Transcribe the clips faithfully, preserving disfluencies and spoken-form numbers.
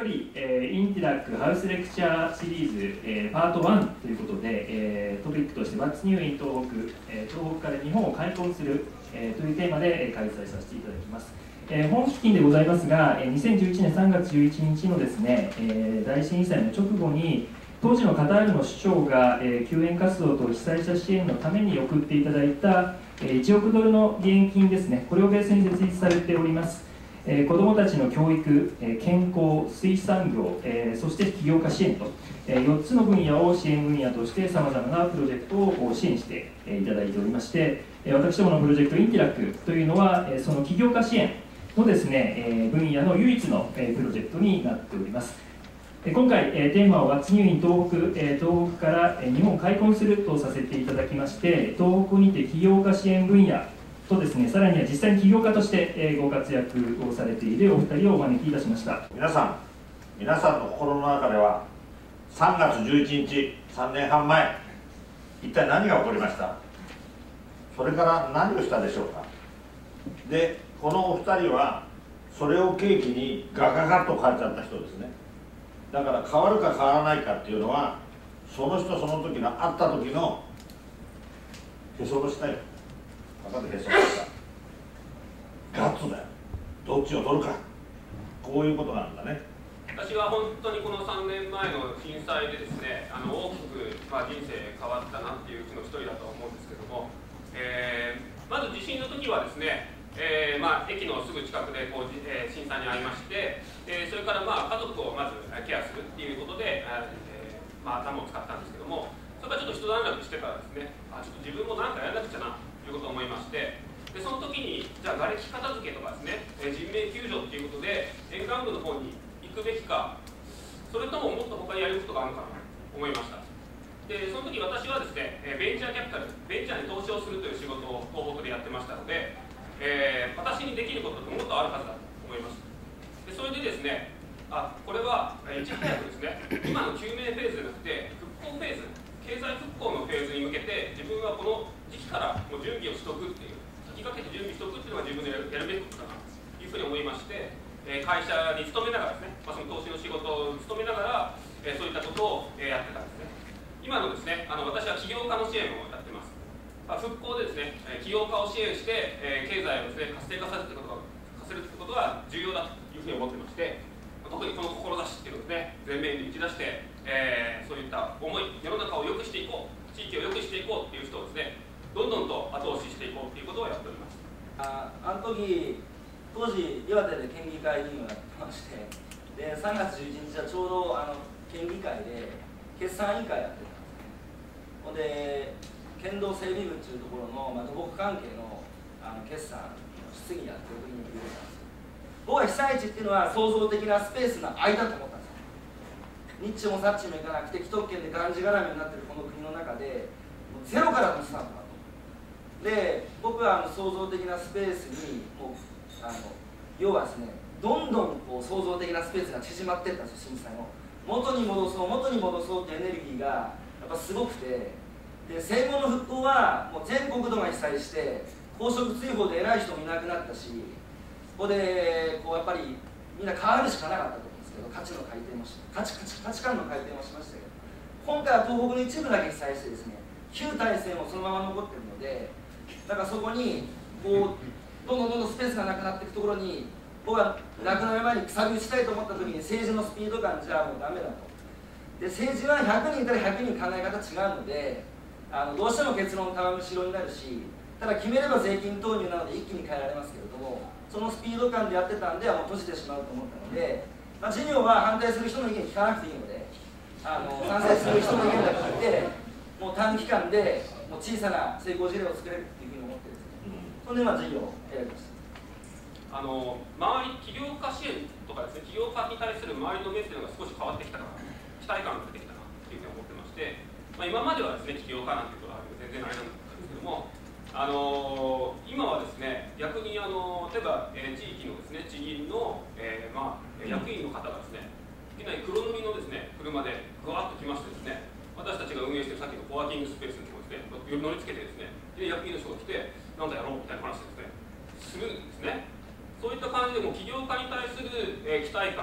より、えー、インティラックハウスレクチャーシリーズ、えー、パートワンということで、えー、トピックとして What's New in 東北、えー、東北から日本を開墾する、えー、というテーマで、えー、開催させていただきます。えー、本基金でございますが、にせんじゅういちねんさんがつじゅういちにちのですね、えー、大震災の直後に当時のカタールの首長が、えー、救援活動と被災者支援のために送っていただいた、えー、いちおくドルの義援金ですね、これをベースに設立されております。えー、子どもたちの教育、えー、健康、水産業、えー、そして起業家支援と、えー、よっつの分野を支援分野としてさまざまなプロジェクトを支援して、えー、いただいておりまして、えー、私どものプロジェクトインティラックというのは、えー、その起業家支援のですね、えー、分野の唯一の、えー、プロジェクトになっております。えー、今回、えー、テーマを What's New in 東北、えー、東北から、えー、日本を開墾するとさせていただきまして、東北にて起業家支援分野とですね、さらには実際に起業家として、えー、ご活躍をされているお二人をお招きいたしました。 皆さん、皆さんの心の中ではさんがつじゅういちにち、さんねんはんまえ、一体何が起こりました？それから何をしたでしょうか？で、このお二人はそれを契機にガガガッと変わっちゃった人ですね。だから変わるか変わらないかっていうのは、その人その時の会った時のへその下よ。分かる？へその下ガッツだよ。どっちを取るか、こういうことなんだね。 私は本当にこのさんねんまえの震災でですね、あの大きく、まあ、人生変わったなっていううちの一人だと思うんですけども、えー、まず地震の時はですね、えーまあ、駅のすぐ近くでこう、えー、震災に遭いまして、えー、それからまあ家族をまずケアするっていうことで、えーまあ、頭を使ったんですけども、それからちょっと一段落してからですね、あちょっと自分も何かやらなくちゃなということを思いまして、でその時にじゃあ瓦礫片付けとかですね、えー、人命救助っていうことで沿岸部の方に行くべきか、それとももっと他にやることがあるのかなと思いました。でその時私はですね、ベンチャーキャピタル、ベンチャーに投資をするという仕事を東北でやってましたので、えー、私にできることってもっとあるはずだと思いました。でそれでですね、あこれはいち早くですね、今の救命フェーズじゃなくて復興フェーズ、経済復興のフェーズに向けて自分はこの時期からもう準備をしとくっていう、先駆けて準備しとくっていうのが自分でやるべきことだなというふうに思いまして、えー、会社に勤めながらですね、まあ、その投資の仕事を勤めながら、えー、そういったことを、えー、やってたんですね。今のですね、あの私は起業家の支援をやってます。まあ、復興でですね、起業家を支援して、えー、経済をですね、活性化させることが、させることが重要だというふうに思ってまして、特にこの志っていうのをですね、前面に打ち出して、えー、そういった思い、世の中を良くしていこう、地域を良くしていこうっていう人をですね、どんどんと後押ししていこうっていうことをやっております。 あ, あの時当時岩手で県議会議員をやってまして、でさんがつじゅういちにちはちょうどあの県議会で決算委員会やってたんですね。ほんで県道整備部っていうところの、まあ、土木関係のあの決算の質疑やってる時に言われたんですよ。僕は被災地っていうのは創造的なスペースの間と思ったんですよ。ニッチもサッチもいかなくて既得権でがんじがらめになってるこの国の中でもうゼロからのスタートだと。で僕はあの創造的なスペースにもうあの要はですね、どんどんこう創造的なスペースが縮まっていったんですよ。震災の元に戻そう元に戻そうってエネルギーがやっぱすごくて、で戦後の復興はもう全国土が被災して公職追放で偉い人もいなくなったし、ここでこうやっぱりみんな変わるしかなかったと思うんですけど、価値の改定もし価値価値価値観の改定もしましたけど、今回は東北の一部だけ被災してですね、旧体制もそのまま残ってるので、だからそこにこうどんどんどんどんスペースがなくなっていくところに、僕は亡くなる前にくさび打ちたいと思った時に政治のスピード感じゃもうダメだと。で政治はひゃくにんいたらひゃくにん考え方違うので、あのどうしても結論玉虫色になるし、ただ決めれば税金投入なので一気に変えられますけれども、そのスピード感でやってたんではもう閉じてしまうと思ったので、まあ、事業は反対する人の意見聞かなくていいので、あの賛成する人の意見だけ聞いて、もう短期間でもう小さな成功事例を作れるっていうふうに思ってですね、それで今事業を選びました。 あの周り起業家支援とかですね、起業家に対する周りの目っていうのが少し変わってきたかな、期待感が出てきたなというふうに思ってまして、まあ、今まではですね起業家なんていうことは全然あれなんですけども、あの今はですね逆にあの例えば、えー、地域のですね地銀の、えーまあ、役員の方がですね、いきなり黒塗りのですね車でぐわっと来ましてですね、私たちが運営しているさっきのコワーキングスペースにもですね乗りつけてですね、で役員の人が来てなんだやろうみたいな話ですねするんですね。そういった感じでも起業家に対する、えー、期待感とかです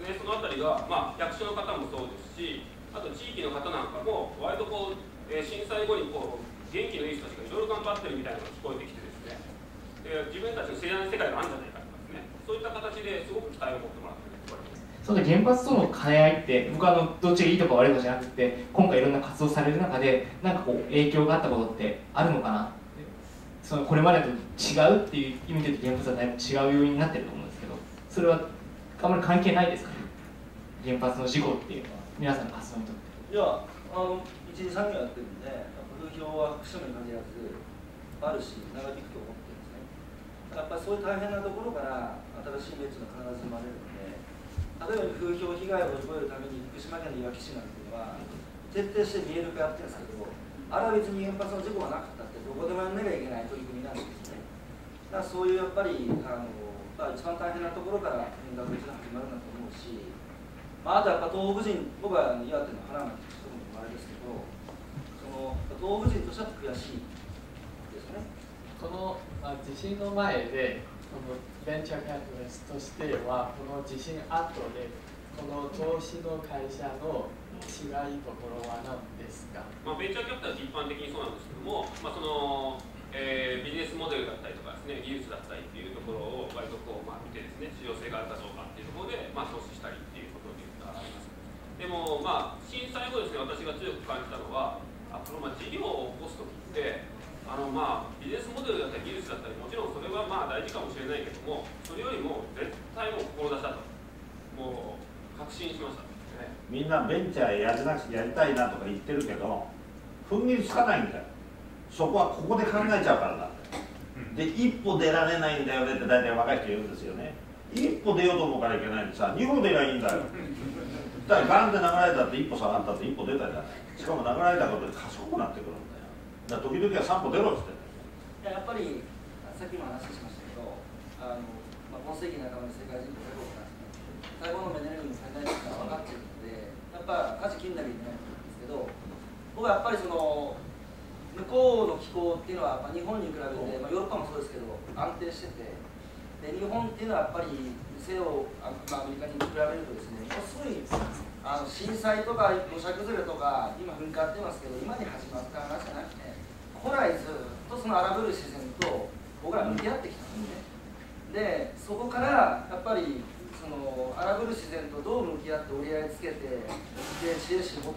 ですね、そのあたりが、まあ、役所の方もそうですし、あと地域の方なんかも、割とこう、えー、震災後にこう元気のいい人たちがいろいろ頑張ってるみたいなのが聞こえてきてですね、で自分たちの知らない世界があるんじゃないかとかですね、そういった形ですごく期待を持ってもらっているところです。 その原発との兼ね合いって、僕はあのどっちがいいとか悪いとかじゃなくて、今回いろんな活動される中で、なんかこう影響があったことってあるのかなって、そのこれまでと違うっていう意味で言うと、原発はだいぶ違う要因になってると思うんですけど、それはあまり関係ないですかね、原発の事故っていうのは、皆さんの活動にとって。 いや、あの一次産業やってるんで、風評は福島に限らずあるし、長引くと思ってるんですね。やっぱりそういう大変なところから新しいメッツが必ず生まれるので、例えば風評被害を乗り越えるために福島県のいわき市なんていうのは徹底して見える化やってるんですけど、あれは別に原発の事故がなかったってどこでもやんなきゃいけない取り組みなんですね。だからそういうやっぱりあの、まあ、一番大変なところから変革が始まるんだと思うし、まあ、あとやっぱ東北人、僕は岩手の花巻としてもあれですけど、その東北人としては悔しいですね。 この、まあ、地震の前でこのベンチャーキャピタリストとしては、この地震後でこの投資の会社の違いところは何ですか？ まあ、ベンチャーキャピタルって一般的にそうなんですけども、まあ、そのえー、ビジネスモデルだったりとかですね、技術だったりっていうところを割とこう、まあ、見てですね、市場性があるかどうかっていうところで、まあ、投資したりっていうことがあります。でも、まあ、震災後ですね、私が強く感じたのは、あこのまあ事業を起こすときって、あのまあビジネスモデルだったり技術だったり、もちろんそれはまあ大事かもしれないけども、それよりも絶対もう志だと、もう確信しました、ね。 みんなベンチャーやりなくやりたいなとか言ってるけど、踏ん切りつかないんだよ。そこはここで考えちゃうからなんだよ。で、一歩出られないんだよねって大体若い人言うんですよね。一歩出ようと思うからいけないんでさ、二歩出りゃいいんだよ。だからガンで流れたって一歩下がったって一歩出たじゃない。しかも流れたことで賢くなってくるんだよ。だから時々は三歩出ろっつって。 やっぱりさっきも話しましたけど、あのまあ、今世紀半ばに世界人口が多くなって最後のエネルギーの最大値が分かっているので、やっぱ舵切んなきゃいけないと思うんですけど、僕はやっぱりその向こうの気候っていうのは、まあ、日本に比べて、まあ、ヨーロッパもそうですけど安定してて、で日本っていうのはやっぱり西洋、まあ、アメリカに比べるとですね、ものすごいあの震災とか土砂崩れとか今噴火って言いますけど、今に始まった話じゃなくて、古来ずっとその荒ぶる自然と僕ら向き合ってきたんですね。でそこからやっぱりその荒ぶる自然とどう向き合って折り合いつけて、で知恵絞って、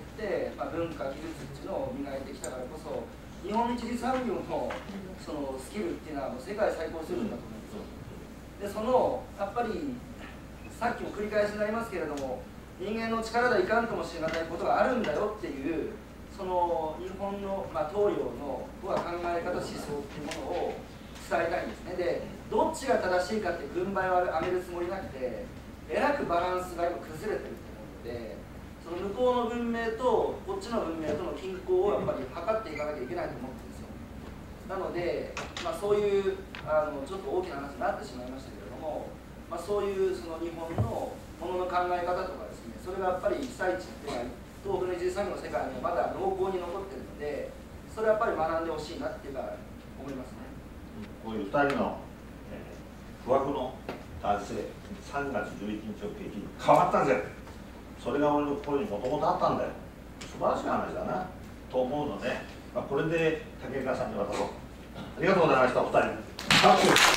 まあ、文化技術っていうのを磨いてきたからこそ、日本の一次産業のそのスキルっていうのはもう世界最高するんだと思うんですよ。でそのやっぱりさっきも繰り返しになりますけれども、人間の力ではいかんともしれないことがあるんだよっていう、その日本の、まあ、東洋の僕は考え方思想っていうものを伝えたいんですね。でどっちが正しいかって軍配を上げるつもりなくて、えらくバランスが今崩れてると思うので、その向こうの文明とこっちの文明との均衡をやっぱり測っていかなきゃいけないと思うんですよ。なので、まあ、そういうあのちょっと大きな話になってしまいましたけれども、まあ、そういうその日本のものの考え方とかですね、それがやっぱり被災地っていうのは東北の一次産業の世界にはまだ濃厚に残ってるので、それはやっぱり学んでほしいなっていうか思いますね。 こういうふたりの、えー、不惑の男性、さんがつじゅういちにちを契機に変わったぜ、それが俺の心にもともとあったんだよ、素晴らしい話だなと思うので、まあ、これで竹川さんに渡そう。ありがとうございました、お二人。